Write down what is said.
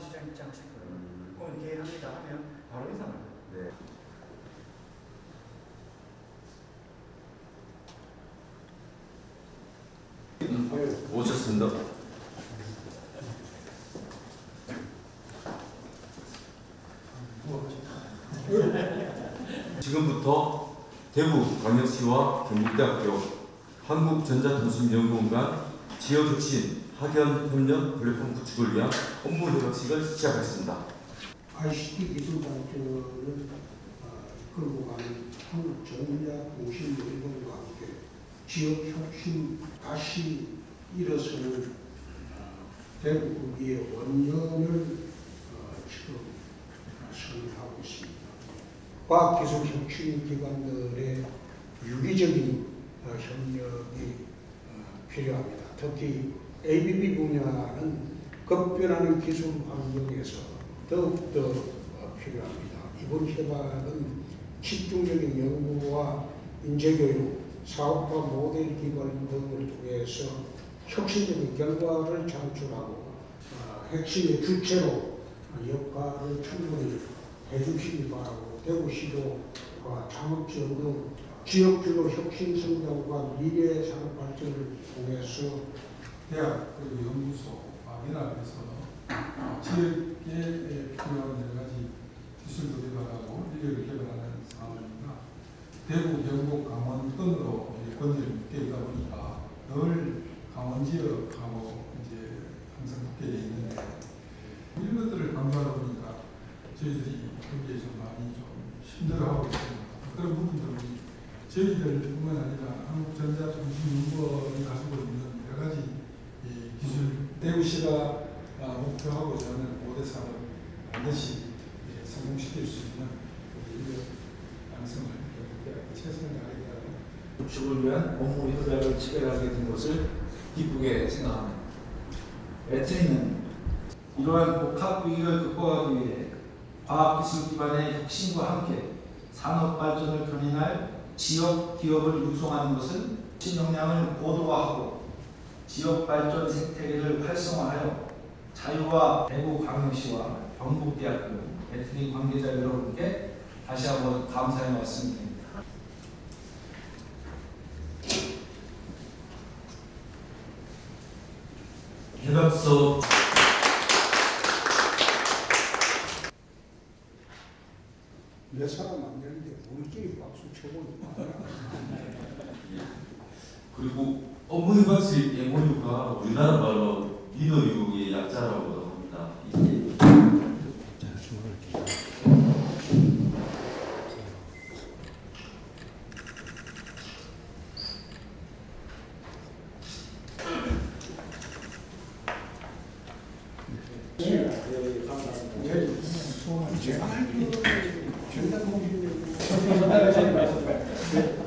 시장 있거든. 그럼 개합니다 하면 바로 인상을 해요. 네. 오셨습니다. 지금부터 대구광역시와 경북대학교 한국전자통신연구원 지역혁신 학연협력 플랫폼 구축을 위한 업무 협약식을 시작하겠습니다. ICT 기술 발전을 이끌고 가는 한국전자통신연구원과 함께 지역혁신 다시 일어서는 대구구의 원년을 지금 선언하고 있습니다. 과학기술 혁신 기관들의 유기적인 협력이 필요합니다. 특히 ABB 분야는 급변하는 기술 환경에서 더욱더 필요합니다. 이번 협약은 집중적인 연구와 인재교육, 사업화 모델 기반 등을 통해서 혁신적인 결과를 창출하고 핵심의 주체로 역할을 충분히 해주시기 바라고, 대구시도 창업지원 등 지역주도 혁신 성장과 미래 산업 발전을 통해서 대학 그리고 연구소 연합해서 지역에 필요한 여러 가지 기술도 개발하고 인력을 개발하는 상황입니다. 대구, 경북, 강원 등으로 권위를 묶여 있다 보니까 늘 강원 지역하고 이제 항상 묶여 있는데 이런 것들을 강조하다 보니까 저희들이 거기에 좀 많이 좀 힘들어하고 있습니다. 그런 부분들이 저희들뿐만 아니라 한국전자통신연구원이 가지고 있는 여러 가지 기술, 대구시가 목표하고자 하는 5대 산업 반드시 성공시킬 수 있는 인력 양성을 최선을 다하겠다는 구축을 위한 업무 협약을 체결하게 된 것을 기쁘게 생각합니다. 배터리는 이러한 복합 위기를 극복하기 위해 과학기술 기반의 혁신과 함께 산업 발전을 견인할 지역 기업을 육성하는 것은 신역량을 고도화하고 지역 발전 생태계를 활성화하여 자유와 대구광역시와 경북대학교 배터리 관계자 여러분께 다시 한번 감사의 말씀드립니다. 협약서 몇 사람 안 되는데 우리끼리 박수 쳐보니까 그리고 업무협약서의 예모유가 우리나라 말로 리더유의 약자라고 합니다. 이게 제가 전자통신연구원